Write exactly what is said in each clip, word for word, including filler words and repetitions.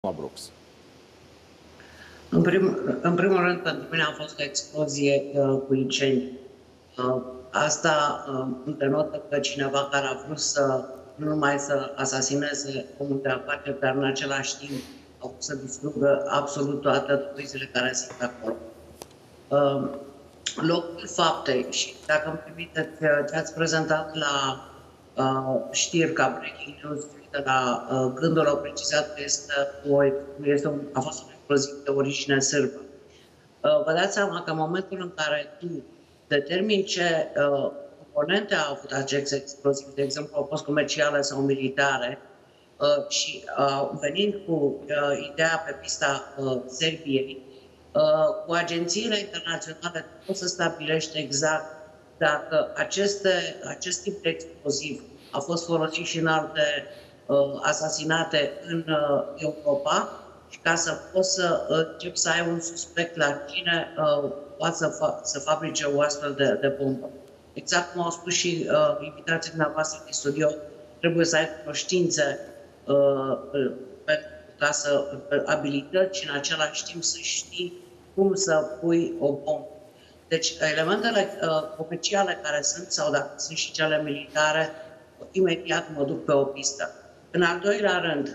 Brooks. În, prim, în primul rând, pentru mine a fost o explozie uh, cu incendiu. Uh, asta uh, denotă că cineva care a vrut să nu numai să asasineze omul de afaceri, dar în același timp a vrut să distrugă absolut toate dovezile care sunt acolo. Uh, locul faptei, și dacă îmi permiteți, ce ați prezentat la uh, știri ca breaking news, de la uh, Gândul au precizat că este o, este un, a fost un exploziv de origine sârbă. Uh, vă dați seama că în momentul în care tu determini ce uh, componente au avut acest exploziv, de exemplu au fost comerciale sau militare, uh, și uh, venind cu uh, ideea pe pista uh, Serbiei, uh, cu agențiile internaționale poți să stabilești exact dacă aceste, acest tip de exploziv a fost folosit și în alte uh, asasinate în uh, Europa, și ca să poți să începi să ai un suspect la cine uh, poate să, fa să fabrice o astfel de, de bombă. Exact cum au spus și uh, invitații dumneavoastră din studio, trebuie să ai cunoștințe uh, pentru ca să abilități și în același timp să știi cum să pui o bombă. Deci elementele uh, comerciale care sunt, sau dacă sunt și cele militare, imediat mă duc pe o pistă. În al doilea rând,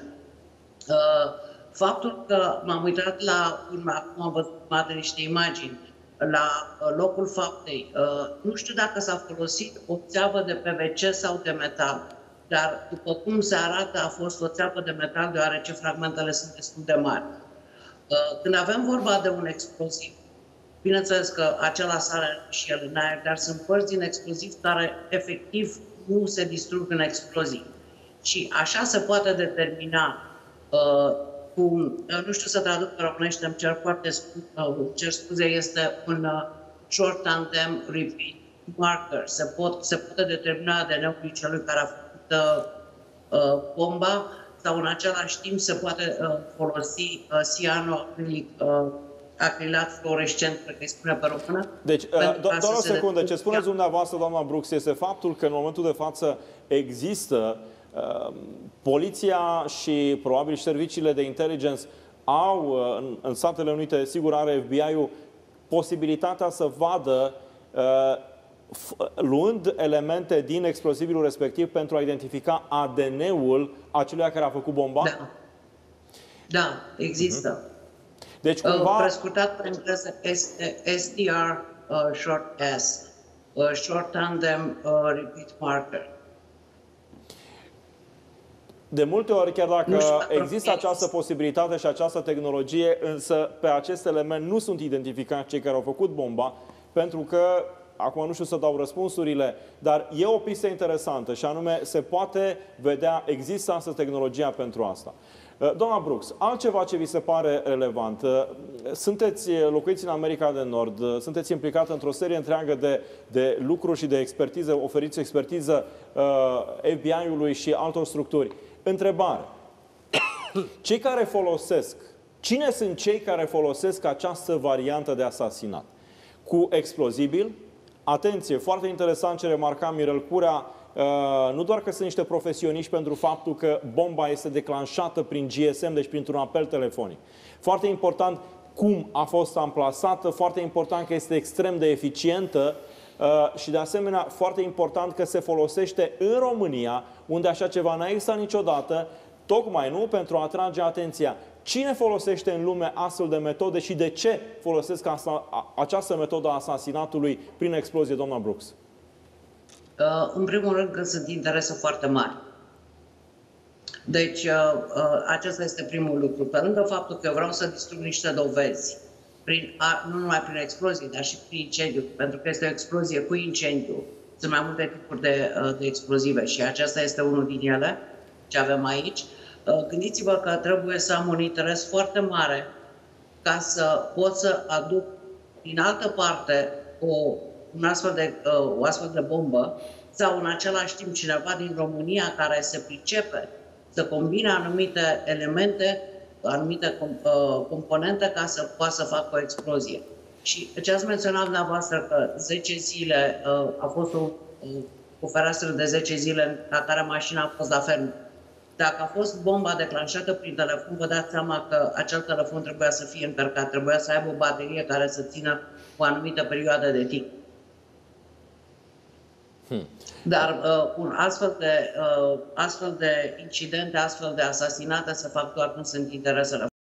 uh, faptul că m-am uitat la urmă, acum am văzut niște imagini, la uh, locul faptei, uh, nu știu dacă s-a folosit o țeavă de P V C sau de metal, dar după cum se arată a fost o țeavă de metal, deoarece fragmentele sunt destul de mari. Uh, când avem vorba de un exploziv, bineînțeles că acela sare și el în aer, dar sunt părți din exploziv care efectiv nu se distrug în exploziv. Și așa se poate determina, uh, cum, nu știu să traduc pe românește, îmi cer foarte uh, cer scuze, este un uh, short tandem repeat marker. Se, pot, se poate determina A D N-ul celui care a făcut uh, bomba, sau în același timp se poate uh, folosi uh, cianoacrilic uh, acrilat fluorescent, cred că îi spune pe română. Deci, uh, doar o secundă, ce spuneți dumneavoastră, doamna Brooks, este faptul că în momentul de față există uh, poliția și probabil și serviciile de intelligence au, uh, în, în Statele Unite, sigur are F B I-ul, posibilitatea să vadă uh, luând elemente din explozibilul respectiv pentru a identifica A D N-ul acelui care a făcut bomba? Da, da, există. Uh-huh. Deci, cumva... Uh, prescurtat pe engleză S T R uh, short S, uh, short tandem uh, repeat marker. De multe ori, chiar dacă există această posibilitate și această tehnologie, însă pe acest element nu sunt identificați cei care au făcut bomba, pentru că, acum nu știu să dau răspunsurile, dar e o pistă interesantă și anume se poate vedea, există astăzi tehnologia pentru asta. Doamna Brooks, altceva ce vi se pare relevant. Sunteți, locuiți în America de Nord, sunteți implicat într-o serie întreagă de, de lucruri și de expertiză, oferiți expertiză uh, F B I-ului și altor structuri. Întrebare. Cei care folosesc, cine sunt cei care folosesc această variantă de asasinat? Cu explozibil? Atenție, foarte interesant ce remarca Mirel Curea, Uh, nu doar că sunt niște profesioniști pentru faptul că bomba este declanșată prin G S M, deci printr-un apel telefonic. Foarte important cum a fost amplasată, foarte important că este extrem de eficientă uh, și de asemenea foarte important că se folosește în România, unde așa ceva n-a existat niciodată, tocmai nu pentru a atrage atenția. Cine folosește în lume astfel de metode și de ce folosesc asta, această metodă a asasinatului prin explozie, doamna Brooks? Uh, în primul rând că sunt interese foarte mari. Deci, uh, uh, acesta este primul lucru. Pe lângă faptul că eu vreau să distrug niște dovezi, prin, a, nu numai prin explozie, dar și prin incendiu, pentru că este o explozie cu incendiu. Sunt mai multe tipuri de, uh, de explozive și acesta este unul din ele, ce avem aici. Uh, gândiți-vă că trebuie să am un interes foarte mare ca să pot să aduc din altă parte o un astfel de, uh, o astfel de bombă, sau în același timp cineva din România care se pricepe să combine anumite elemente, anumite com, uh, componente ca să poată să facă o explozie. Și ce ați menționat dumneavoastră că zece zile uh, a fost o, o fereastră de zece zile la care mașina a fost la fermă. Dacă a fost bomba declanșată prin telefon, vă dați seama că acel telefon trebuia să fie încărcat, trebuia să aibă o baterie care să țină o anumită perioadă de timp. Hmm. Dar uh, un astfel de, uh, astfel de incidente, astfel de asasinate se fac doar când sunt interesele